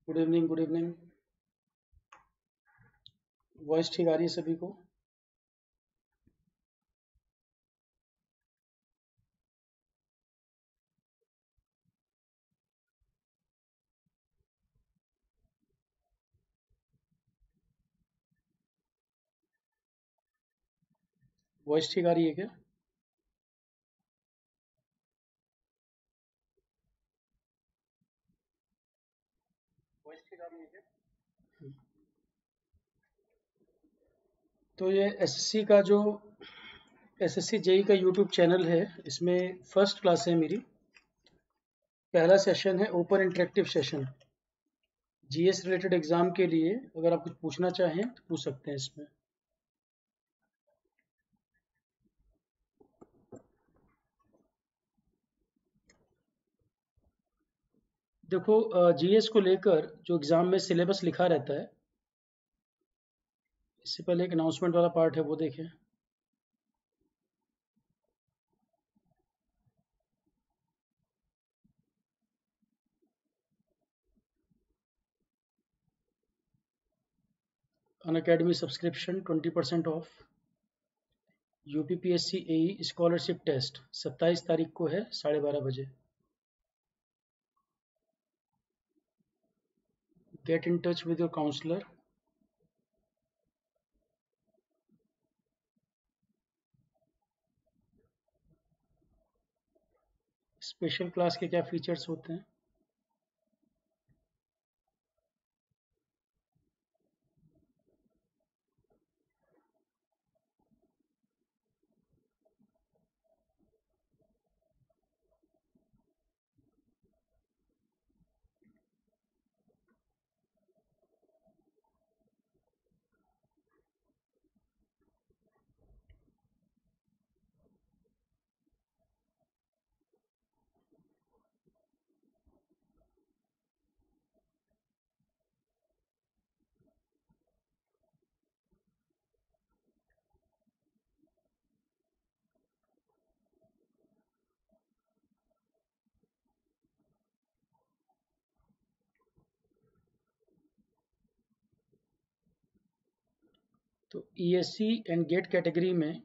Good evening, good evening. Voice ठीक आ रही है सभी को? वॉइस ठीक आ रही है क्या? वॉइस ठीक आ रही है क्या? तो ये एसएससी का जो एसएससी जेई का यूट्यूब चैनल है, इसमें फर्स्ट क्लास है मेरी। पहला सेशन है open interactive session. GS related exam के लिए अगर आप कुछ पूछना चाहें तो पूछ सकते हैं इसमें। देखो, जीएस को लेकर जो एग्जाम में सिलेबस लिखा रहता है, इससे पहले एक अनाउंसमेंट वाला पार्ट है, वो देखें। Unacademy subscription 20% off. UPPSC AE scholarship test 27 तारीख को है, 12:30 बजे। Get in touch with your counselor. Special class के क्या फीचर्स होते हैं? तो ईएससी एंड गेट कैटेगरी में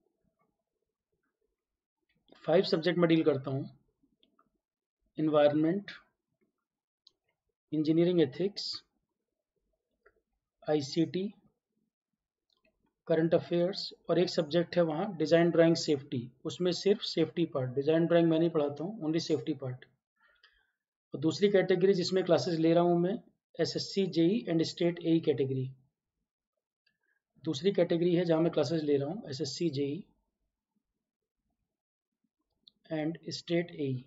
5 सब्जेक्ट में डील करता हूँ। Environment, engineering ethics, ICT, current affairs, और एक सब्जेक्ट है वहाँ डिज़ाइन ड्राइंग सेफ्टी। उसमें सिर्फ सेफ्टी पार्ट, डिज़ाइन ड्राइंग मैं नहीं पढ़ाता हूँ, ओनली सेफ्टी पार्ट। और दूसरी कैटेगरी जिसमें क्लासेस ले रहा हूँ मैं, SSC JE and state AE category. दूसरी कैटेगरी है जहाँ मैं क्लासेस ले रहा हूँ, SSC JE and state AE.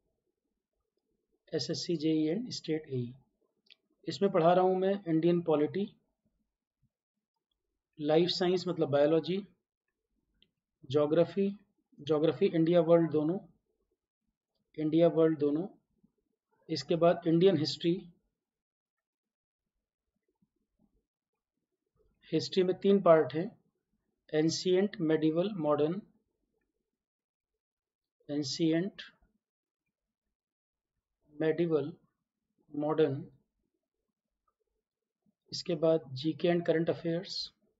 SSC JE and state AE, इसमें पढ़ा रहा हूँ मैं इंडियन पॉलिटी, लाइफ साइंस मतलब biology, geography, geography India world दोनों, इंडिया वर्ल्ड दोनों। इसके बाद इंडियन हिस्ट्री, हिस्ट्री में 3 पार्ट हैं, ancient, medieval, modern. Ancient, medieval, modern. इसके बाद GK and current affairs.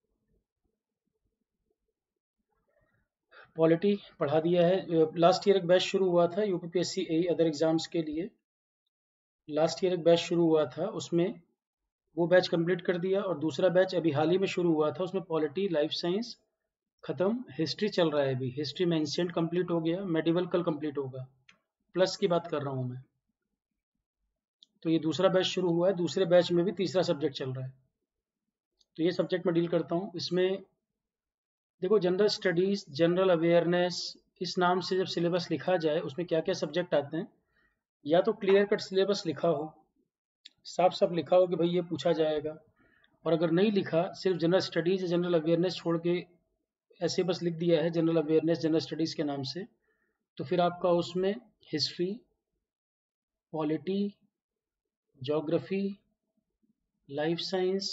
Polity पढ़ा दिया है। लास्ट ईयर एक बैच शुरू हुआ था यूपीपीएससी एई अदर एग्जाम्स के लिए। लास्ट ईयर एक बैच शुरू हुआ था, उसमें वो बैच कंप्लीट कर दिया, और दूसरा बैच अभी हाल ही में शुरू हुआ था, उसमें पॉलिटी, लाइफ साइंस खत्म, हिस्ट्री चल रहा है अभी। हिस्ट्री में एंशियंट कंप्लीट हो गया, मेडिवल कल कंप्लीट होगा। प्लस की बात कर रहा हूँ मैं। तो ये दूसरा बैच शुरू हुआ है, दूसरे बैच में भी तीसरा सब्जेक्ट चल रहा है। तो ये सब्जेक्ट मैं डील करता हूँ इसमें। देखो, जनरल स्टडीज, जनरल अवेयरनेस, इस नाम से जब सिलेबस लिखा जाए उसमें क्या क्या सब्जेक्ट आते हैं, या तो क्लियर कट सिलेबस लिखा हो, साफ साफ लिखा हो कि भाई ये पूछा जाएगा। और अगर नहीं लिखा, सिर्फ जनरल स्टडीज या जनरल अवेयरनेस छोड़ के ऐसे बस लिख दिया है जनरल अवेयरनेस, जनरल स्टडीज के नाम से, तो फिर आपका उसमें history, polity, geography, life science,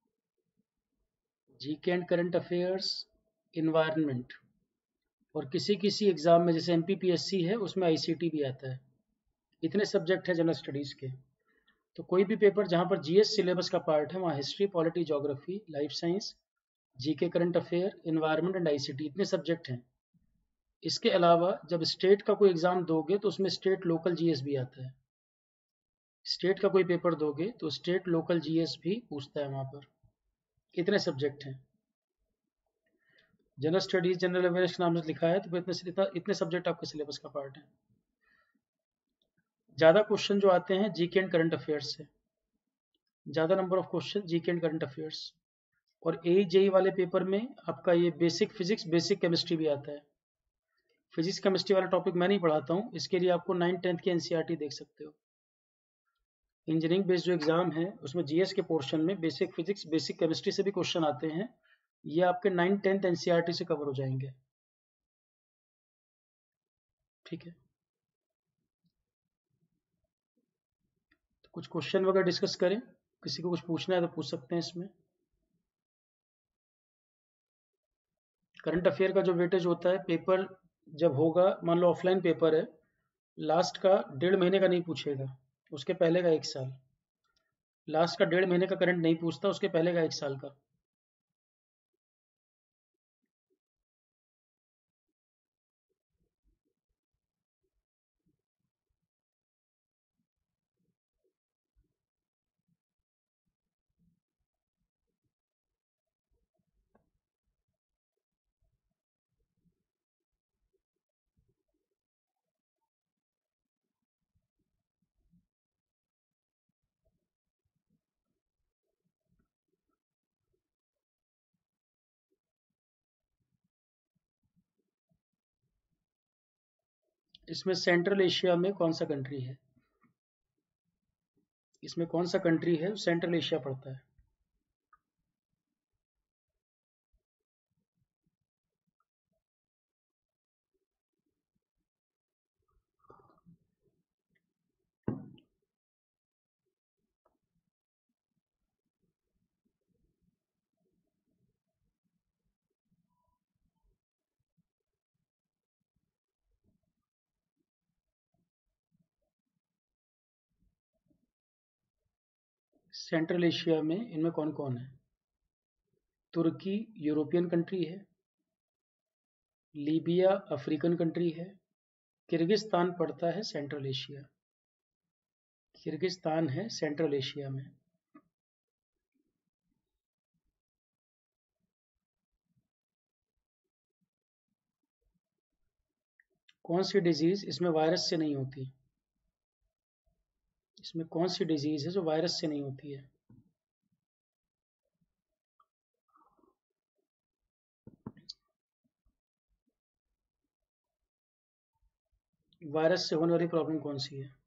GK and current affairs, environment, और किसी किसी एग्जाम में जैसे एमपीपीएससी है उसमें आईसीटी भी आता है। इतने सब्जेक्ट हैं जनरल स्टडीज के। तो कोई भी पेपर जहाँ पर जीएस सिलेबस का पार्ट है वहाँ history, polity, geography, life science, GK, current affair, environment and ICT इतने सब्जेक्ट हैं। इसके अलावा जब स्टेट का कोई एग्जाम दोगे तो उसमें स्टेट लोकल जीएस भी आता है। स्टेट का कोई पेपर दोगे तो स्टेट लोकल जीएस भी पूछता है वहाँ पर। इतने सब्जेक्ट हैं। जनरल स्टडीज, जनरल अवेयरनेस के नाम से लिखा है तो इतने सब्जेक्ट आपके सिलेबस का पार्ट है। ज़्यादा क्वेश्चन जो आते हैं जीके एंड करंट अफेयर्स से, ज़्यादा number of question GK and current affairs. और जेई वाले पेपर में आपका ये बेसिक फिजिक्स, बेसिक केमिस्ट्री भी आता है। फिजिक्स केमिस्ट्री वाला टॉपिक मैं नहीं पढ़ाता हूँ, इसके लिए आपको 9th-10th की एनसीईआरटी देख सकते हो। इंजीनियरिंग बेस्ड जो एग्जाम है उसमें जीएस के पोर्शन में बेसिक फिजिक्स, बेसिक केमिस्ट्री से भी क्वेश्चन आते हैं। ये आपके 9th-10th एनसीईआरटी से कवर हो जाएंगे। ठीक है, तो कुछ क्वेश्चन वगैरह डिस्कस करें। किसी को कुछ पूछना है तो पूछ सकते हैं इसमें। करंट अफेयर का जो वेटेज होता है, पेपर जब होगा, मान लो ऑफलाइन पेपर है, लास्ट का 1.5 महीने का नहीं पूछेगा, उसके पहले का 1 साल। लास्ट का 1.5 महीने का करंट नहीं पूछता, उसके पहले का 1 साल का। इसमें सेंट्रल एशिया में कौन सा कंट्री है? इसमें कौन सा कंट्री है सेंट्रल एशिया पड़ता है? सेंट्रल एशिया में इनमें कौन कौन है? तुर्की यूरोपियन कंट्री है, लीबिया अफ्रीकन कंट्री है, किर्गिस्तान पड़ता है सेंट्रल एशिया। किर्गिस्तान है सेंट्रल एशिया में। कौन सी डिजीज इसमें वायरस से नहीं होती? इसमें कौन सी डिजीज है जो वायरस से नहीं होती है? वायरस से होने वाली प्रॉब्लम कौन सी है?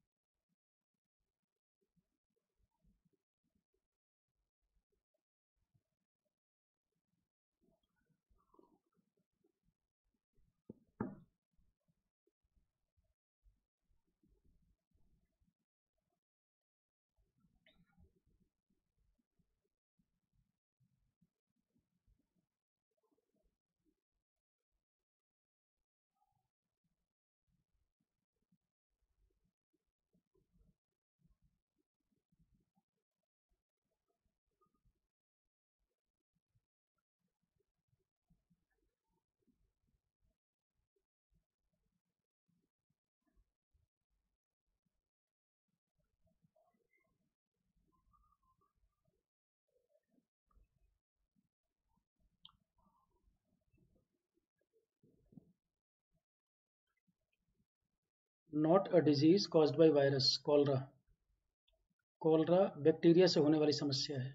Not a disease caused by virus, cholera. Cholera bacteria से होने वाली समस्या है।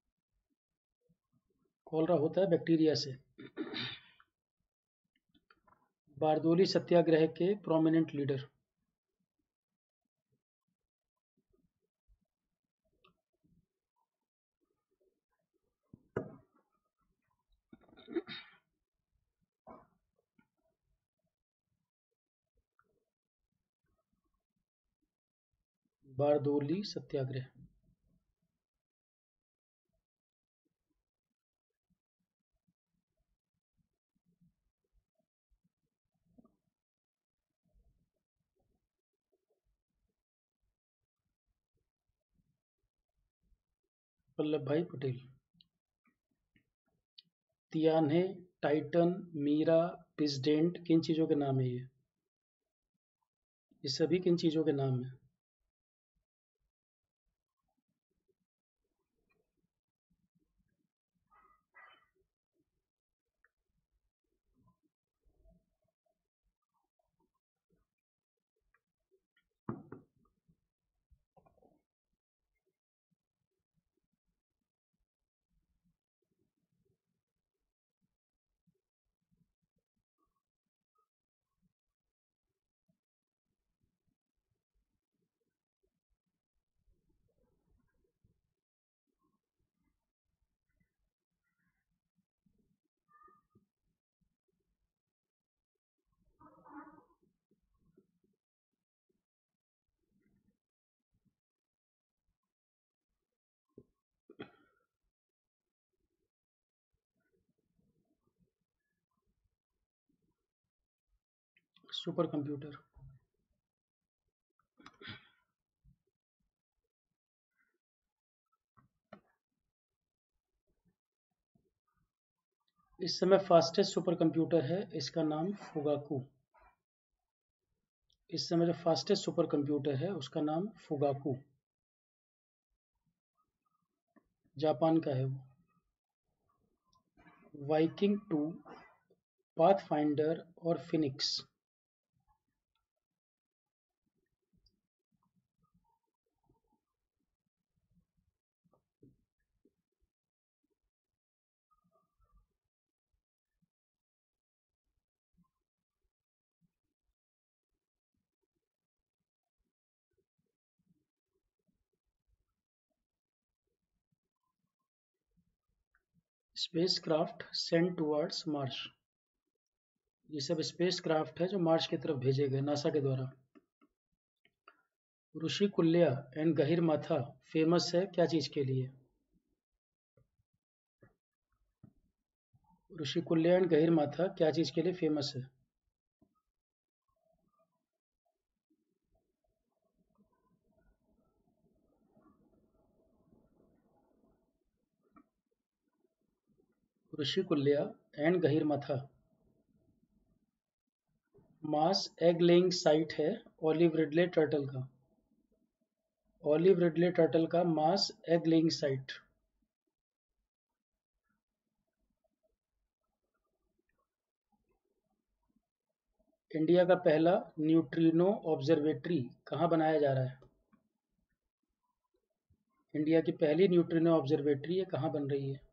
कॉलरा होता है बैक्टीरिया से। बारदोली सत्याग्रह के prominent leader. Bardoli Satyagraha. Vallabh Bhai Patel. Tianhe, Titan, Mira, Piz Daint किन चीज़ों के नाम है ये सभी किन चीज़ों के नाम है? Supercomputer. इस समय फास्टेस्ट सुपर कंप्यूटर है, इसका नाम फुगाकू। इस समय जो फास्टेस्ट सुपर कंप्यूटर है उसका नाम फुगाकू, जापान का है वो। वाइकिंग 2, पाथफाइंडर और Phoenix. Spacecraft sent towards Mars. ये सब स्पेसक्राफ्ट है जो मार्स की तरफ भेजे गए नासा के द्वारा। ऋषिकुल्या एंड गहिरमाथा फेमस है क्या चीज के लिए? ऋषिकुल्या एंड गहिरमाथा क्या चीज के लिए फेमस है? Rushikulya and Gahirmatha mass egg laying site है ऑलिव रिडले टर्टल का। ऑलिव रिडले टर्टल का mass egg laying site. India का पहला न्यूट्रिनो ऑब्जर्वेटरी कहाँ बनाया जा रहा है? इंडिया की पहली न्यूट्रिनो ऑब्जर्वेटरी ये कहाँ बन रही है?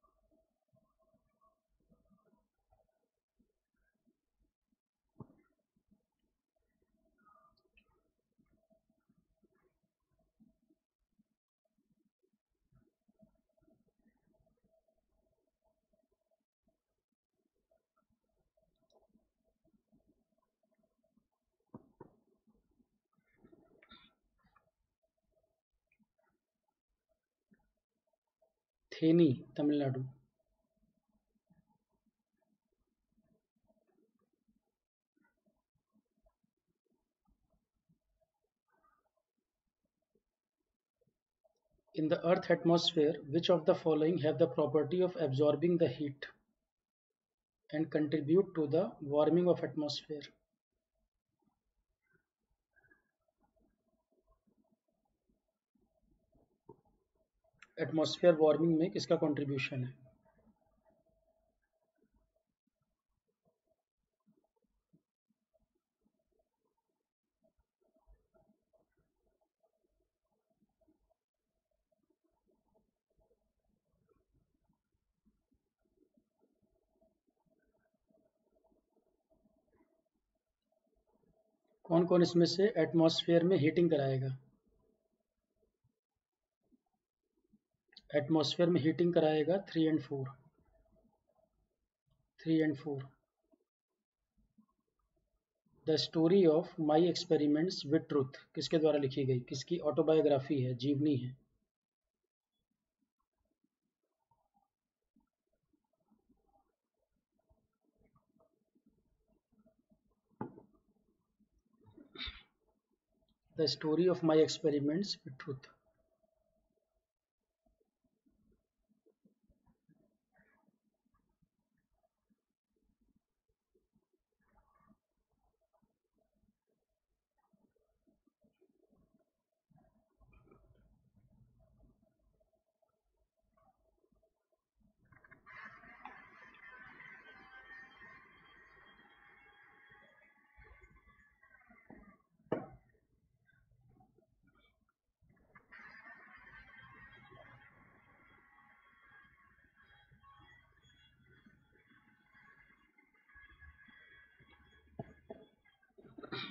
Theni, Tamil Nadu. In the Earth atmosphere, which of the following have the property of absorbing the heat and contribute to the warming of atmosphere? Atmosphere warming में किसका कंट्रीब्यूशन है? कौन कौन इसमें से एटमॉस्फेयर में हीटिंग कराएगा? एटमॉस्फेयर में हीटिंग कराएगा 3 और 4। 3 और 4। The story of my experiments with truth किसके द्वारा लिखी गई, किसकी ऑटोबायोग्राफी है, जीवनी है? The story of my experiments with truth.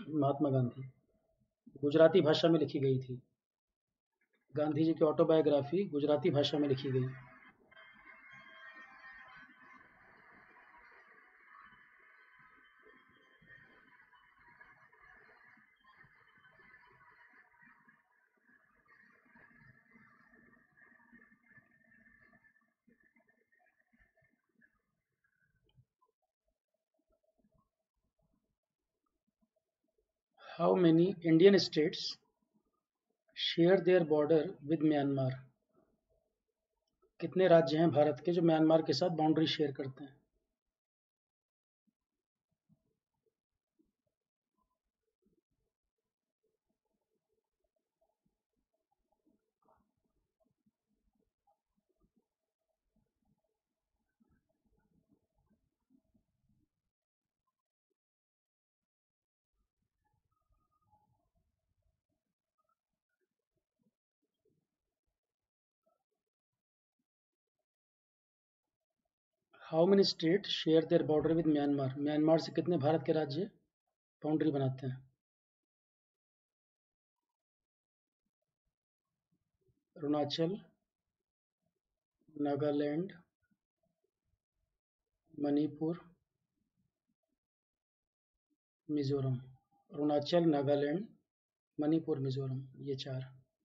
Mahatma Gandhi. Gujarati भाषा में लिखी गई थी। गांधी जी की ऑटोबायोग्राफी गुजराती भाषा में लिखी गई। How many Indian states share their border with Myanmar? कितने राज्य हैं भारत के जो म्यांमार के साथ बाउंड्री शेयर करते हैं? How many state share their border with Myanmar? Myanmar से कितने भारत के राज्य बाउंड्री बनाते हैं? अरुणाचल, नागालैंड, मणिपुर, मिजोरम। अरुणाचल, नागालैंड, मणिपुर, मिजोरम, ये चार।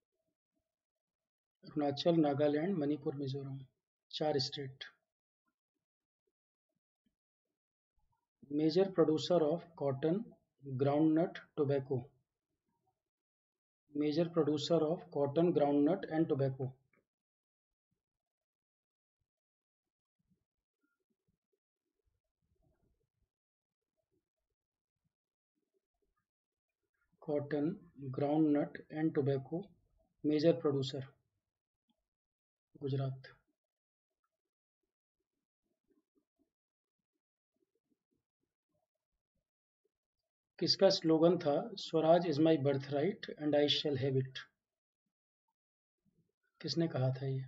अरुणाचल, नागालैंड, मणिपुर, मिजोरम, चार state. Major producer of cotton, groundnut, tobacco. Major producer of cotton, groundnut and tobacco. Cotton, groundnut and tobacco major producer, Gujarat. किसका स्लोगन था swaraj is my birthright and I shall have it? किसने कहा था ये?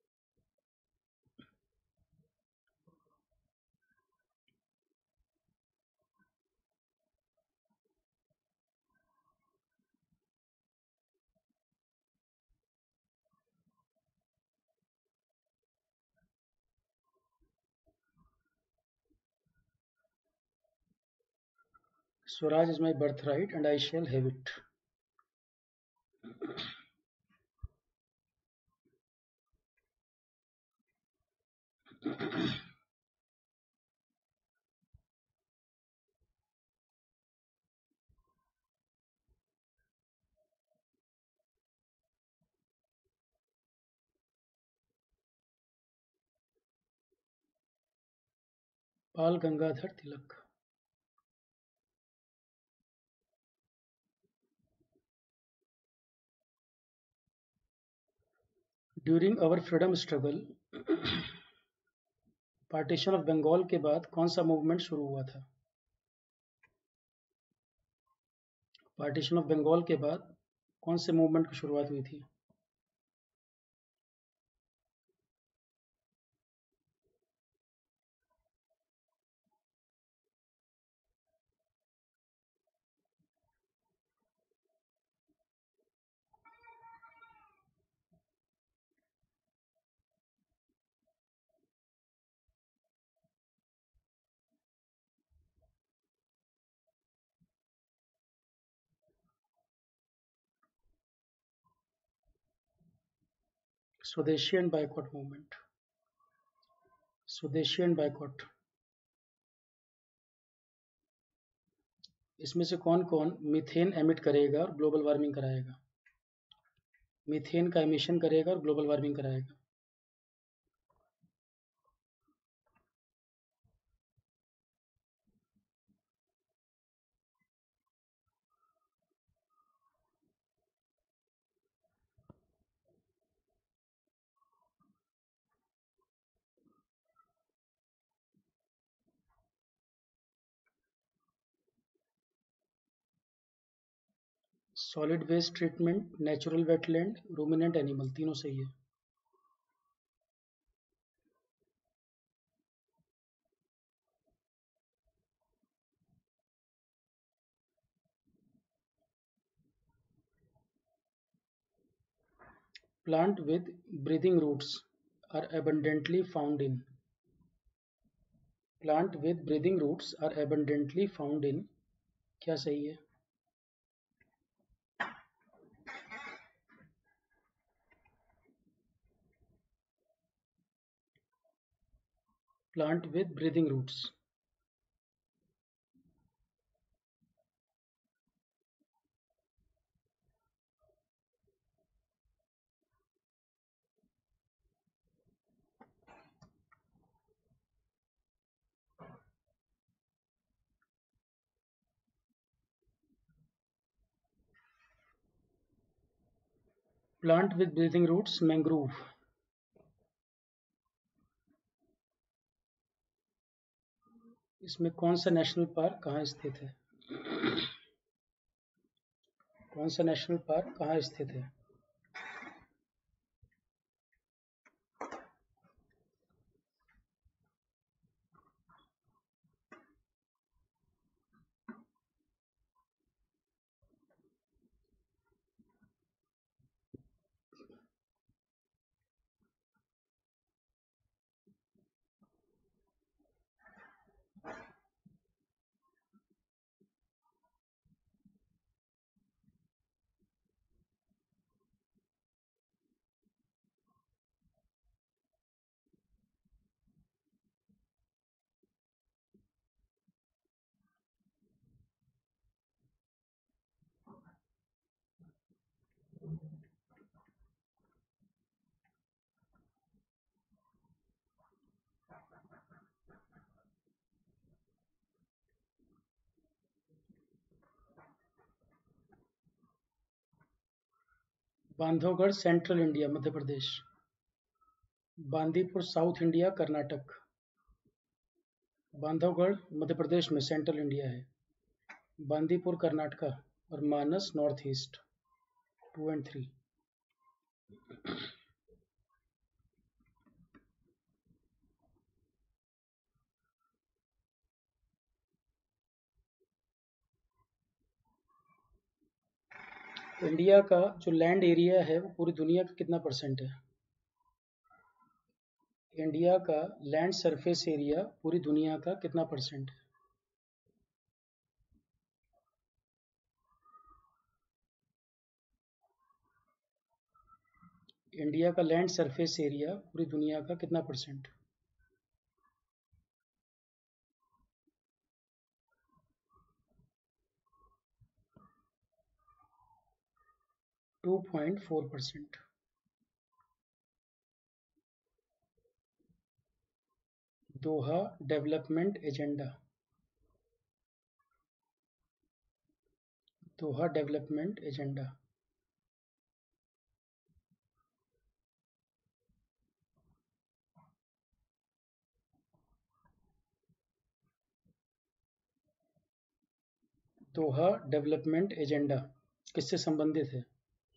Swaraj is my birthright and I shall have it. Bal Gangadhar Tilak. During our freedom struggle partition of Bengal के बाद कौन सा मूवमेंट शुरू हुआ था? पार्टीशन ऑफ बंगाल के बाद कौन से मूवमेंट की शुरुआत हुई थी? Swadeshi and boycott movement. Swadeshi and boycott, इसमें से कौन कौन मीथेन एमिट करेगा और ग्लोबल वार्मिंग कराएगा? मीथेन का एमिशन करेगा और ग्लोबल वार्मिंग कराएगा। Solid waste treatment, natural wetland, ruminant animal, तीनों सही है। Plant with breathing roots are abundantly found in. Plant with breathing roots are abundantly found in. क्या सही है? Plant with breathing roots. Plant with breathing roots, mangrove. इसमें कौन सा national park कहाँ स्थित है? कौन सा नेशनल पार्क कहाँ स्थित है? Bandhavgarh central India Madhya Pradesh. Bandipur south India Karnataka. Bandhavgarh Madhya Pradesh में सेंट्रल इंडिया है। बांदीपुर कर्नाटका और Manas north east. 2 and 3। India का जो लैंड एरिया है वो पूरी दुनिया का कितना परसेंट है? इंडिया का लैंड सरफेस एरिया पूरी दुनिया का कितना परसेंट है? इंडिया का लैंड सरफेस एरिया पूरी दुनिया का कितना percent? 2.4%। Doha development agenda. Doha development agenda. Doha development agenda किससे संबंधित है?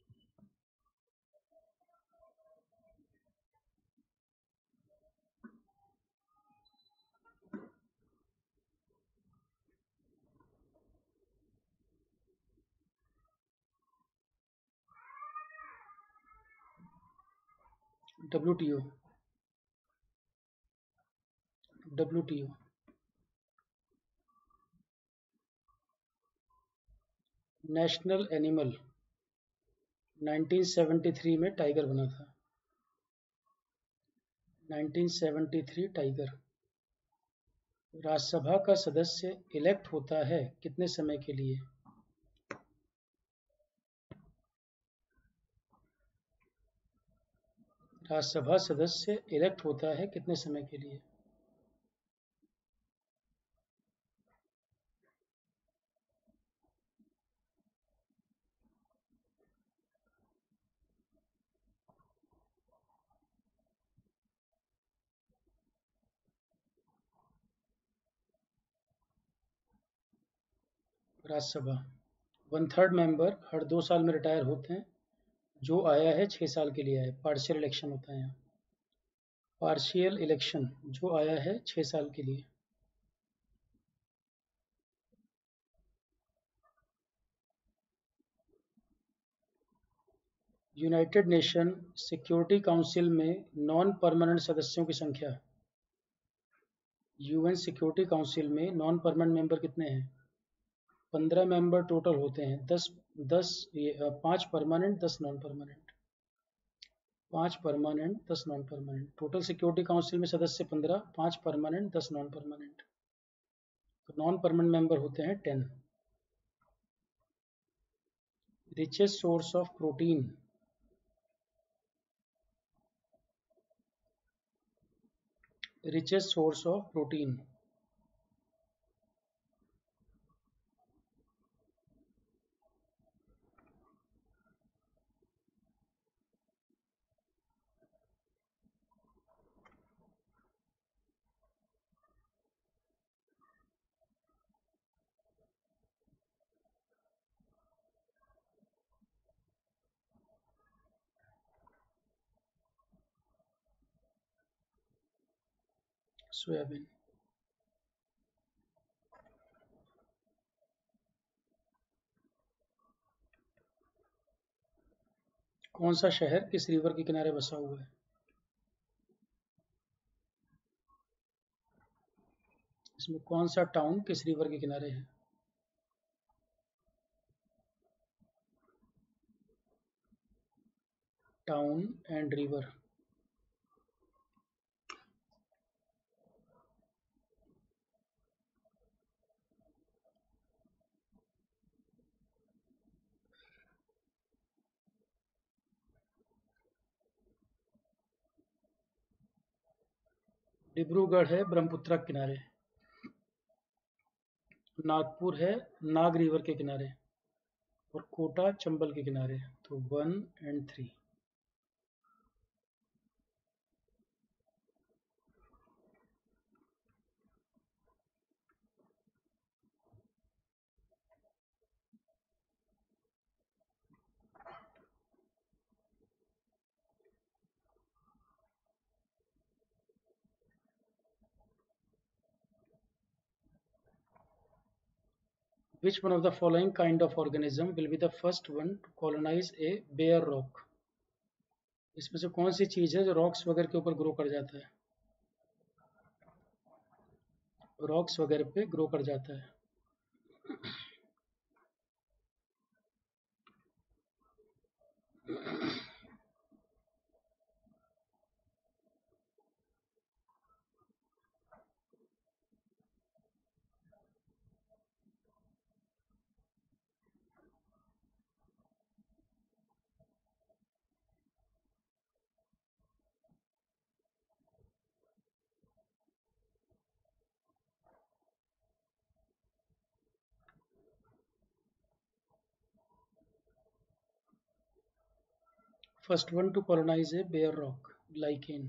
WTO। WTO। नेशनल एनिमल 1973 में टाइगर बना था। 1973 टाइगर। राज्यसभा का सदस्य इलेक्ट होता है कितने समय के लिए? राज्यसभा सदस्य इलेक्ट होता है कितने समय के लिए? राज्यसभा 1/3 मेंबर हर 2 साल में रिटायर होते हैं। जो आया है 6 साल के लिए आया। पार्शियल इलेक्शन होता है यहाँ। पार्शियल इलेक्शन जो आया है 6 साल के लिए। यूनाइटेड नेशन सिक्योरिटी काउंसिल में नॉन परमानेंट सदस्यों की संख्या। यूएन सिक्योरिटी काउंसिल में नॉन परमानेंट मेंबर कितने हैं? 15 मेंबर टोटल होते हैं। 5 permanent 10 non permanent. 5 permanent 10 non permanent. Total security council में सदस्य 15, 5 परमानेंट 10 नॉन परमानेंट। तो नॉन परमानेंट मेंबर होते हैं 10। Richest source of protein. richest source of protein। Soybean. कौन सा शहर किस रिवर के किनारे बसा हुआ है? इसमें कौन सा टाउन किस रिवर के किनारे है? Town and river. डिब्रूगढ़ है ब्रह्मपुत्र के किनारे। नागपुर है नाग रिवर के किनारे। और कोटा चंबल के किनारे। तो 1 and 3। Which one of the following kind of organism will be the first one to colonize a bare rock? इसमें से कौन सी चीज है जो रॉक्स वगैरह के ऊपर ग्रो कर जाता है? रॉक्स वगैरह पे ग्रो कर जाता है। First one to colonize a bare rock, lichen।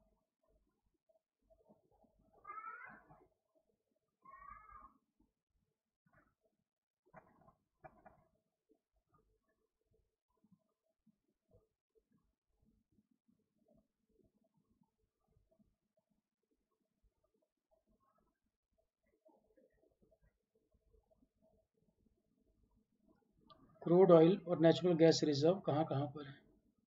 Crude oil और नेचुरल गैस रिजर्व कहाँ कहाँ पर है?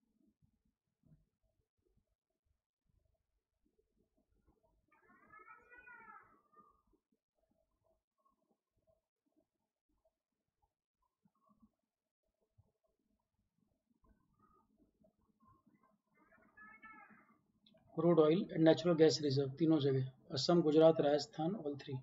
Crude oil and natural gas reserve तीनों जगह, असम, गुजरात, राजस्थान, ऑल 3।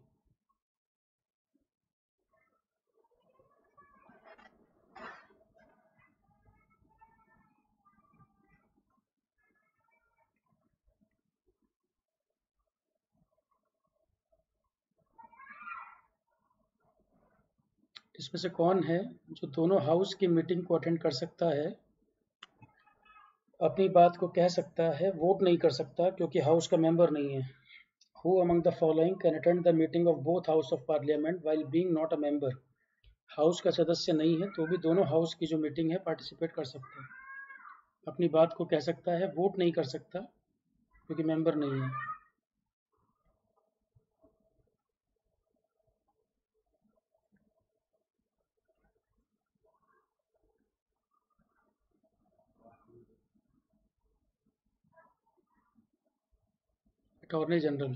इसमें से कौन है जो दोनों हाउस की मीटिंग को अटेंड कर सकता है, अपनी बात को कह सकता है, वोट नहीं कर सकता क्योंकि हाउस का मेंबर नहीं है? Who among the following can attend the meeting of both House of Parliament while being not a member? House का सदस्य नहीं है तो भी दोनों हाउस की जो मीटिंग है पार्टिसिपेट कर सकता है, अपनी बात को कह सकता है, वोट नहीं कर सकता क्योंकि मेंबर नहीं है। Attorney general.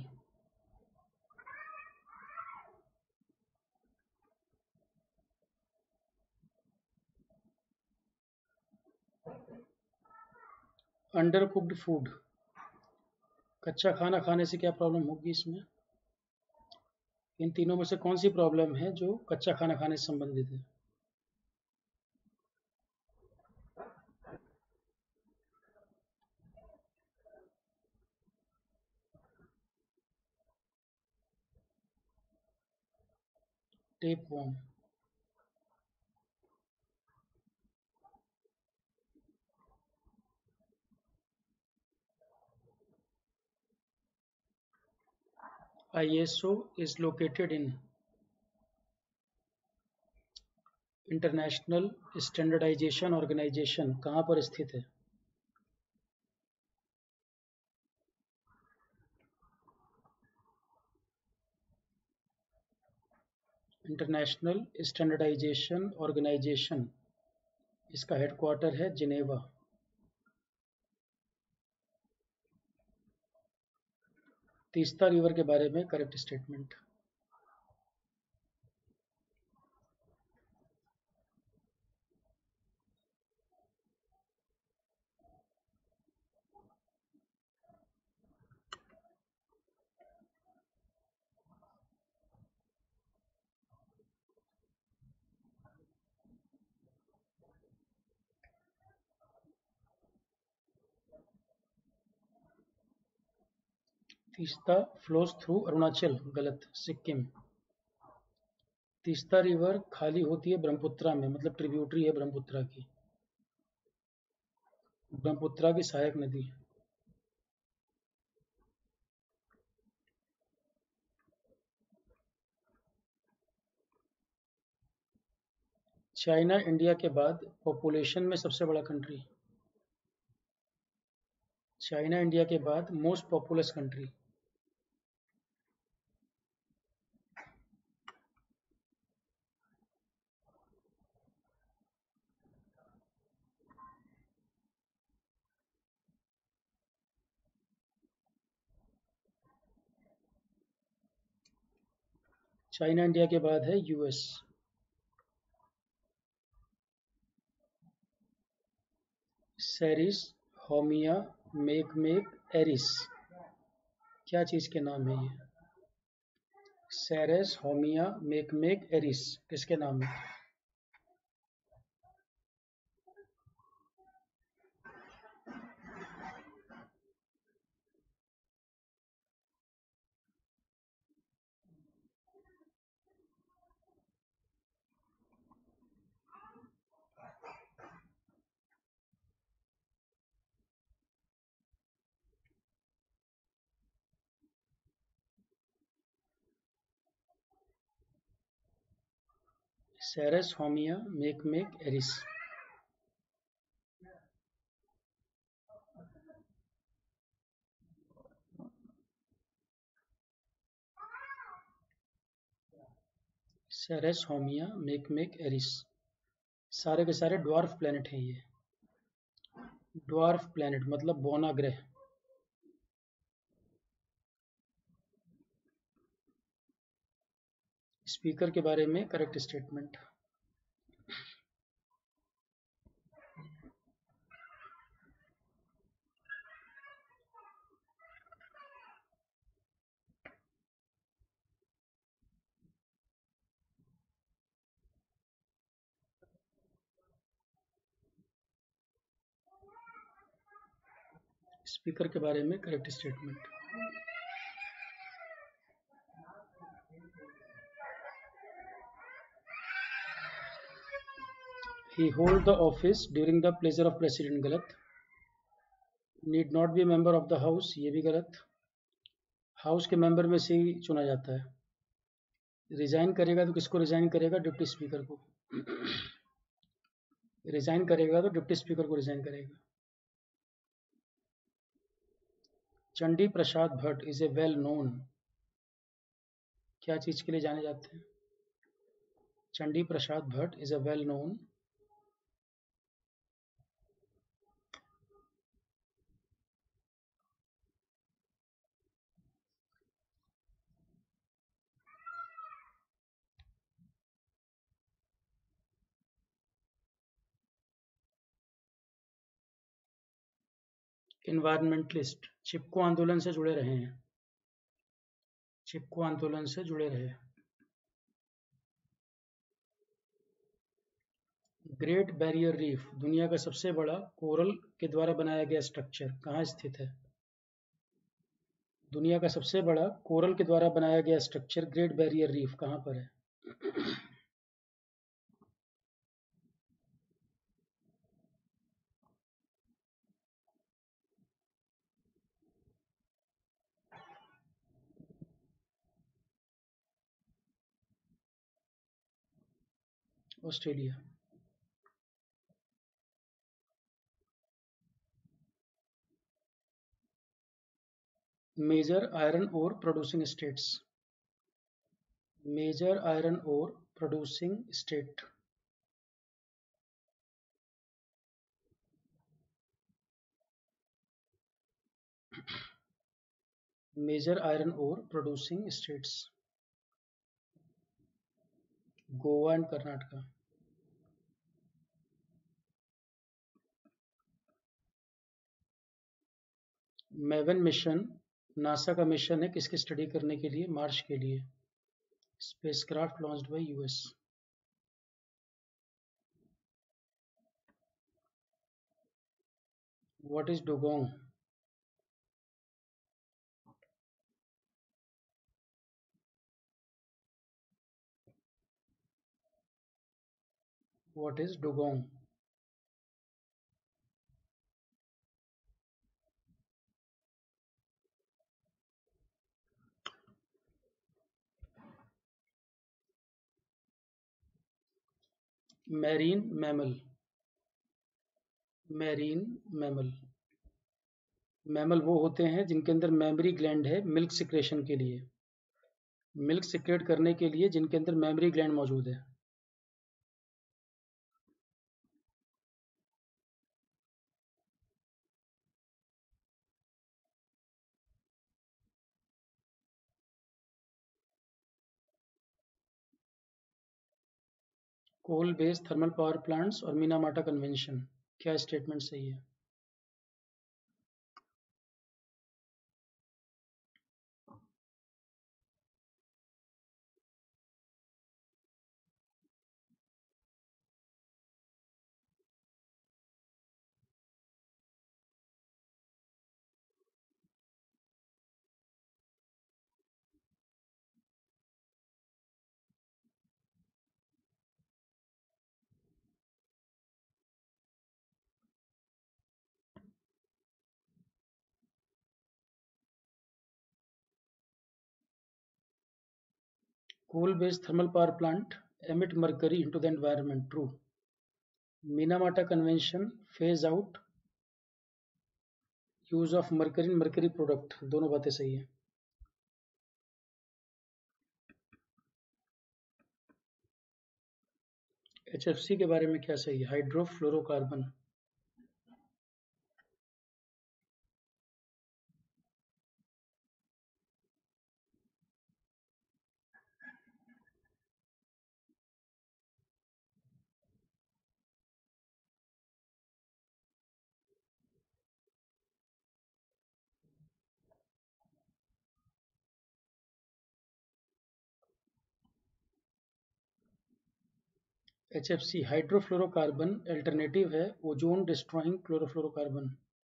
Under cooked food, कच्चा खाना खाने से क्या प्रॉब्लम होगी इसमें? इन तीनों में से कौन सी प्रॉब्लम है जो कच्चा खाना खाने से संबंधित है? Tapeworm. ISO is located in international standardization organization, कहाँ पर स्थित है? इंटरनेशनल स्टैंडर्डाइजेशन ऑर्गेनाइजेशन, इसका हेडक्वार्टर है जिनेवा। तीस्ता रिवर के बारे में correct statement. Teesta flows through Arunachal, गलत। सिक्किम। तीस्ता रिवर खाली होती है ब्रह्मपुत्रा में, मतलब ट्रिब्यूटरी है ब्रह्मपुत्रा की, ब्रह्मपुत्रा की सहायक नदी। चाइना इंडिया के बाद पॉपुलेशन में सबसे बड़ा कंट्री। चाइना इंडिया के बाद most populous country. China India के बाद है US. Ceres, Haumea, Makemake, Eris, क्या चीज के नाम है ये? सेरेस, होमिया, मेकमेक, एरिस, किसके नाम है? Ceres, Haumea, Makemake, Eris. Ceres, Haumea, Makemake, Eris, सारे के सारे ड्वार्फ प्लैनेट हैं ये। ड्वार्फ प्लैनेट मतलब बौना ग्रह। स्पीकर के बारे में करेक्ट स्टेटमेंट। स्पीकर के बारे में correct statement. He hold the office during the pleasure of president, गलत। Need not be a member of the house, ये भी गलत। हाउस के मेंबर में से ही चुना जाता है। रिजाइन करेगा तो किसको रिजाइन करेगा? डिप्टी स्पीकर को। रिजाइन करेगा तो डिप्टी स्पीकर को रिजाइन करेगा। Chandi Prasad Bhatt is a well known, क्या चीज के लिए जाने जाते हैं? Chandi Prasad Bhatt is a well known environmentalist Chipko आंदोलन से जुड़े रहे हैं। चिपको आंदोलन से जुड़े रहे। ग्रेट बैरियर रीफ दुनिया का सबसे बड़ा कोरल के द्वारा बनाया गया स्ट्रक्चर कहाँ स्थित है? दुनिया का सबसे बड़ा कोरल के द्वारा बनाया गया स्ट्रक्चर ग्रेट बैरियर रीफ कहाँ पर है? Australia. Major iron ore producing states. Major iron ore producing state. Major iron ore producing states. Goa and Karnataka. MAVEN mission NASA का मिशन है किसकी स्टडी करने के लिए? मार्स के लिए। Spacecraft launched by US. What is dugong? What is dugong? Marine mammal. Marine mammal. Mammal वो होते हैं जिनके अंदर मेमरी ग्लैंड है मिल्क सिक्रेशन के लिए। मिल्क सिक्रेट करने के लिए जिनके अंदर मेमरी ग्लैंड मौजूद है। Coal based thermal power plants और मिनामाटा कन्वेंशन, क्या स्टेटमेंट सही है? Coal based thermal power plant emit mercury into the environment. True. Minamata Convention phase out use of mercury and mercury product. दोनों बातें सही है। HFC के बारे में क्या सही है? हाइड्रोफ्लोरोकार्बन। HFC हाइड्रोफ्लोरोकार्बन अल्टरनेटिव है ozone destroying chlorofluorocarbon.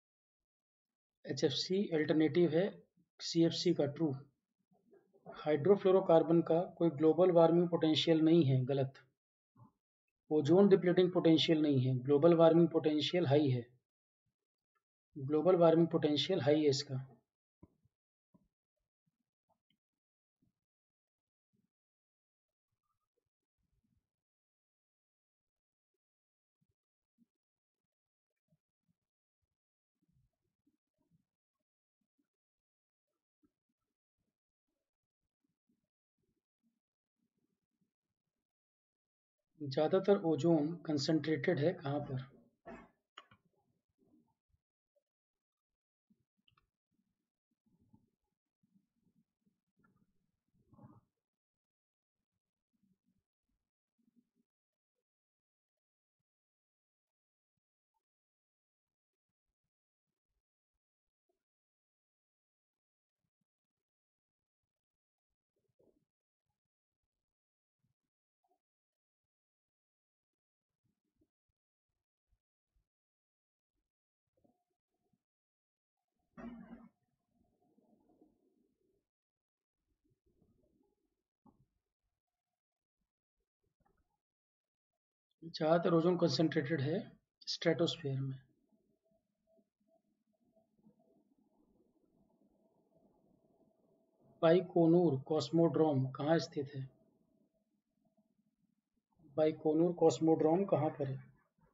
HFC alternative है CFC का। ट्रू। हाइड्रोफ्लोरोकार्बन का कोई ग्लोबल वार्मिंग पोटेंशियल नहीं है। गलत। ओजोन डिप्लीटिंग पोटेंशियल नहीं है, ग्लोबल वार्मिंग पोटेंशियल हाई है। ग्लोबल वार्मिंग पोटेंशियल हाई है इसका। ज़्यादातर ओजोन कंसंट्रेटेड है कहाँ पर? ज़्यादातर ओजोन कंसंट्रेटेड है स्ट्रेटोस्फेयर में। बाइकोनूर कॉस्मोड्रोम कहाँ स्थित है? बाइकोनूर कॉस्मोड्रोम कहाँ पर है?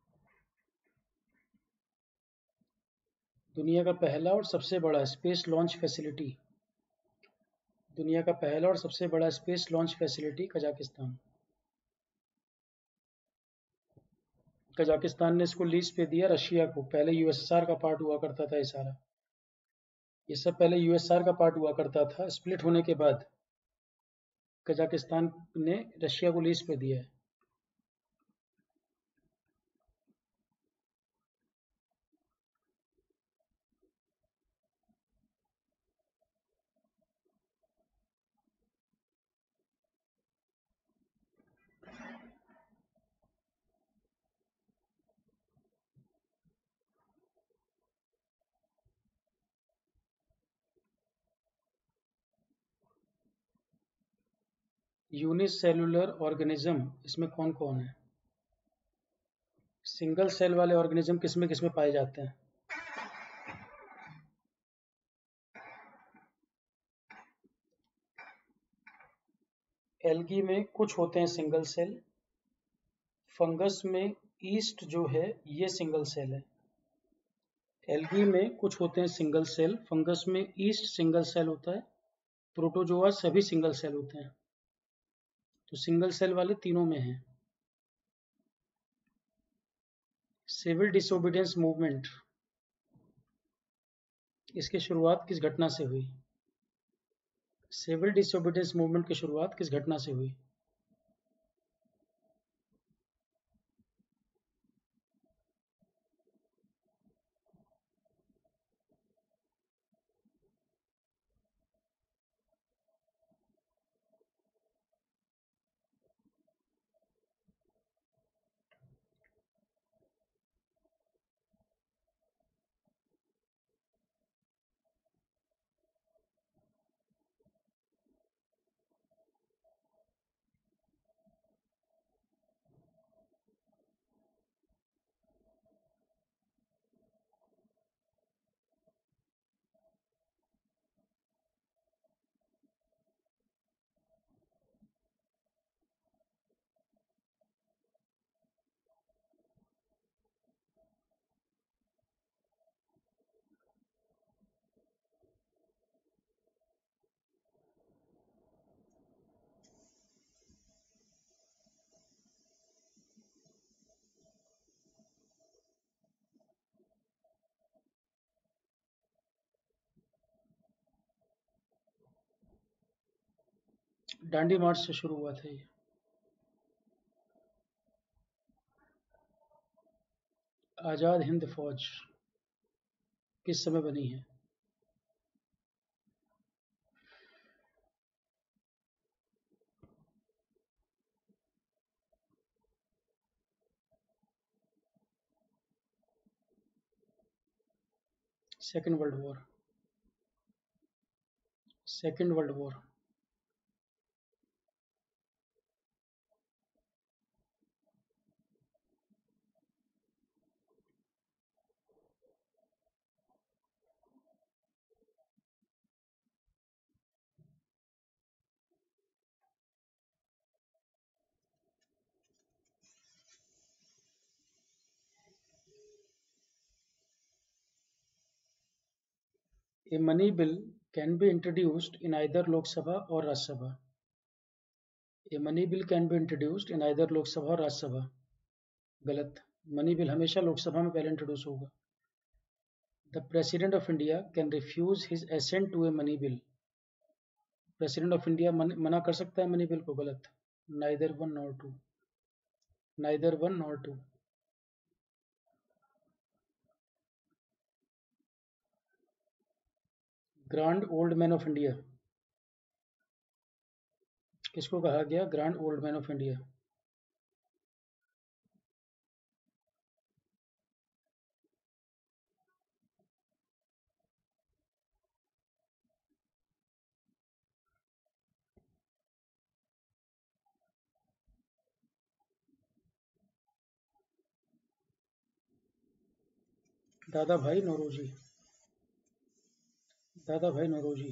दुनिया का पहला और सबसे बड़ा स्पेस लॉन्च फैसिलिटी। दुनिया का पहला और सबसे बड़ा space launch facility Kazakhstan. Kazakhstan ने इसको लीज पे दिया रशिया को। पहले यूएसएसआर का पार्ट हुआ करता था ये सारा। ये सब पहले यूएसएसआर का पार्ट हुआ करता था। स्प्लिट होने के बाद कजाकिस्तान ने रशिया को लीज पे दिया है। यूनिसेल्युलर ऑर्गेनिज्म इसमें कौन कौन है? सिंगल सेल वाले ऑर्गेनिज्म किसमें किसमें पाए जाते हैं? एल्गी में कुछ होते हैं सिंगल सेल। फंगस में ईस्ट जो है ये सिंगल सेल है। एल्गी में कुछ होते हैं सिंगल सेल। फंगस में ईस्ट सिंगल सेल होता है। प्रोटोजोआ सभी सिंगल सेल होते हैं। तो सिंगल सेल वाले तीनों में हैं। सिविल डिसोबीडियंस मूवमेंट इसकी शुरुआत किस घटना से हुई? सिविल डिसोबीडियंस मूवमेंट की शुरुआत किस घटना से हुई? डांडी मार्च से शुरू हुआ था ये। आज़ाद हिंद फौज किस समय बनी है? Second world war. Second world war. A money bill can be introduced in either Lok Sabha or Rajya Sabha. A money bill can be introduced in either Lok Sabha or Rajya Sabha. गलत। Money bill हमेशा लोकसभा में पहले introduce होगा। The president of India can refuse his assent to a money bill. President of India मना कर सकता है money bill को। गलत। Neither one nor two. Neither one nor two. Grand old man of India किसको कहा गया? Grand old man of India. Dadabhai Naoroji. दादा भाई नौरोजी।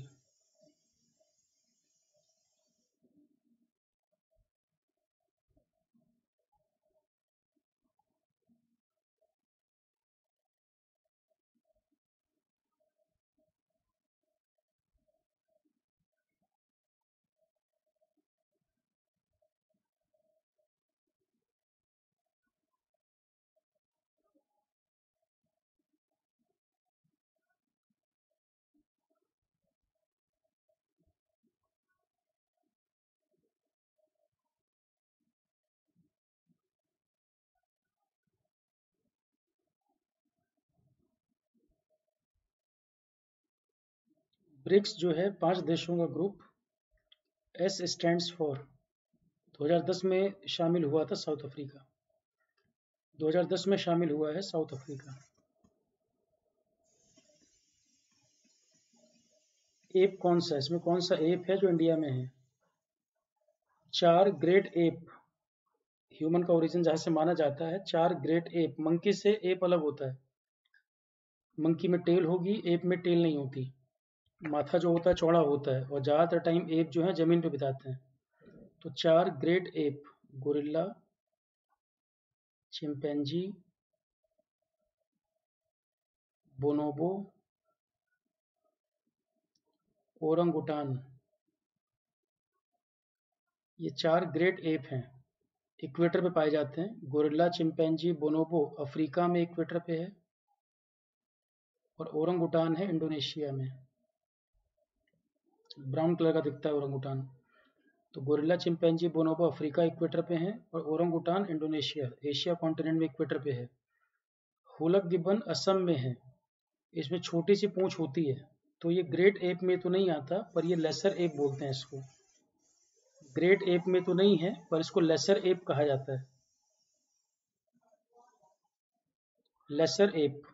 ब्रिक्स जो है 5 देशों का ग्रुप। S stands for. 2010 में शामिल हुआ था साउथ अफ्रीका। 2010 में शामिल हुआ है साउथ अफ्रीका। एप कौन सा है? इसमें कौन सा एप है जो इंडिया में है? 4 ग्रेट एप। ह्यूमन का ओरिजिन जहां से माना जाता है, 4 ग्रेट एप। मंकी से एप अलग होता है। मंकी में टेल होगी, एप में टेल नहीं होती। माथा जो होता है चौड़ा होता है, और ज़्यादातर टाइम एप जो है ज़मीन पे बिताते हैं। तो 4 great ape: gorilla, chimpanzee, bonobo, orangutan. ये 4 ग्रेट एप हैं। इक्वेटर पे पाए जाते हैं। गोरिल्ला, चिंपैंजी, बोनोबो अफ्रीका में इक्वेटर पे है, और ओरंगुटान है इंडोनेशिया में। ब्राउन कलर का दिखता है ओरंगुटान। तो gorilla, chimpanzee, bonobo Africa equator पे हैं, और ओरंगुटान इंडोनेशिया एशिया कॉन्टिनेंट में इक्वेटर पे है। हुलक गिब्बन असम में है। इसमें छोटी सी पूंछ होती है। तो ये ग्रेट एप में तो नहीं आता, पर ये लेसर एप बोलते हैं इसको। ग्रेट एप में तो नहीं है, पर इसको लेसर एप कहा जाता है। Laser app.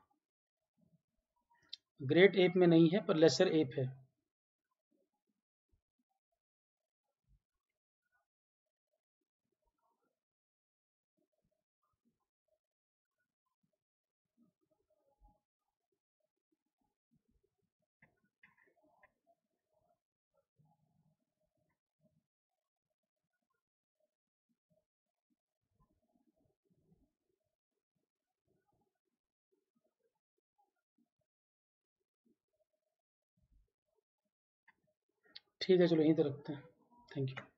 ग्रेट एप में नहीं है, पर लेसर एप है। ठीक है, चलो यहीं तक रखते हैं। Thank you.